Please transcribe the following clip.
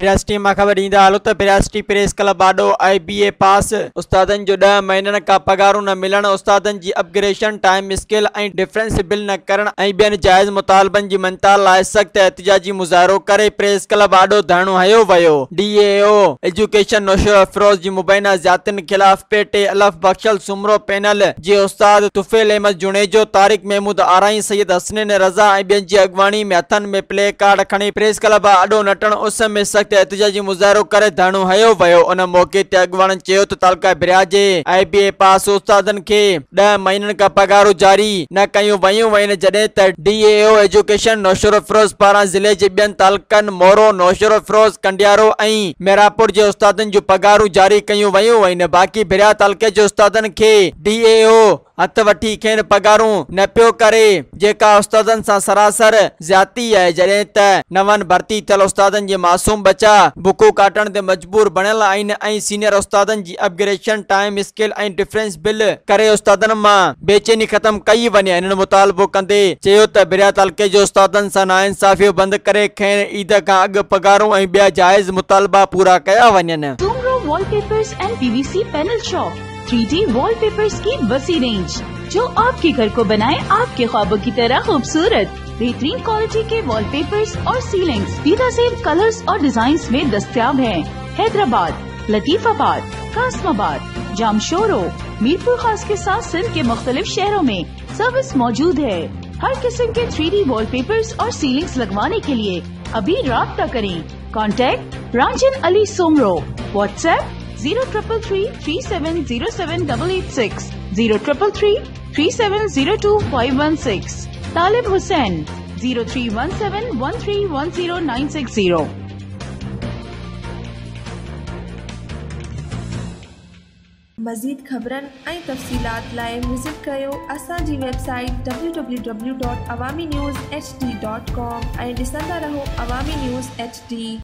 Press team मां ख़बर ॾींदा हलो त पिरासिटी प्रेस क्लब बाडो IBA पास उस्तादनि जो 10 महीननि खां पगारूं न मिलण, उस्तादनि जी अपग्रेडेशन टाइम स्केल ऐं डिफरेंस बिल न करण ऐं ॿियनि जाइज़ मुतालबनि जी मनता लाइ सख़्त एहतिजाजी मुज़ाहिरो करे प्रेस क्लब बाडो धरणो हयो वियो। DAO एजुकेशन नौशर अफरोज जी मुबैना ज़ियादतियुनि ख़िलाफ़ पेटे अलफ बख्शल सुमरो पैनल जे उस्ताद तुफ़ैल अहमद जुनेजो, तारिक महमूद आराई, सैयद हसनैन रज़ा ऐं ॿियनि जी अॻवानी में हथनि में प्ले कार्ड खणी प्रेस क्लब बाडो नटण उस में सख़्त एहतिजाजी मुज़ाहिरो करे धरणो हयो वियो। उन मौके ते अॻवाननि चयो त तालका बिरिया जे IBA पास उस्तादनि खे 10 महीननि खां पगारूं जारी न कयूं वयूं आहिनि, जॾहिं त DAO एजुकेशन नौशर अफरोज पारां ज़िले जे ॿियनि तालुकनि मोरो, नौशर अफरोज, कंडियारो ऐं मेरापुर जे उस्तादनि जूं पगारूं जारी कयूं वयूं आहिनि। बाक़ी बिरिया तालुके जे उस्तादनि खे DAO हथ वठी खेनि पगारूं न पियो करे, जेका उस्तादनि सां सरासर ज़्यादती आहे, जॾहिं त नवनि भर्ती थियल उस्तादनि जे मासूम बचा बुकू काटण ते मजबूर बणियल आहिनि ऐं सीनियर उस्तादनि जी अपग्रेडेशन टाइम स्केल ऐं डिफरेंस बिल करे उस्तादनि मां बेचैनी ख़त्म कई वञे। हिननि मुतालबो कंदे चयो त बिरिया तालुके जे उस्तादनि सां नाइंसाफ़ियूं बंदि करे खेनि ईद खां अॻु पगारूं ऐं ॿिया जाइज़ मुतालबा पूरा कया वञनि। Wallpapers and PVC panel shop 3D wallpapers की वसी रेंज जो आपके घर को बनाए आपके ख्वाबों की तरह खूबसूरत। बेहतरीन क्वालिटी के वॉलपेपर्स और सीलिंग्स बेहतरीन कलर्स और डिजाइन्स में दस्तयाब हैं। हैदराबाद, लतीफाबाद, कासमाबाद, जामशोरो, मीरपुर खास के साथ सिंध के मुख्तलिफ शहरों में सर्विस मौजूद है। हर किस्म के 3D वॉलपेपर्स और सीलिंग्स लगवाने के लिए अभी राब्ता करें। Contact Ranjan Ali Soomro, WhatsApp 0333370786, 03333702 Talib Hussain 0317131090। मज़ीद ख़बरनि ऐं तफ़सीलात लाइ विज़िट कयो असांजी वेबसाइट www.awamiNewsHD.com ऐं ॾिसंदा रहो अवामी न्यूज़ HD।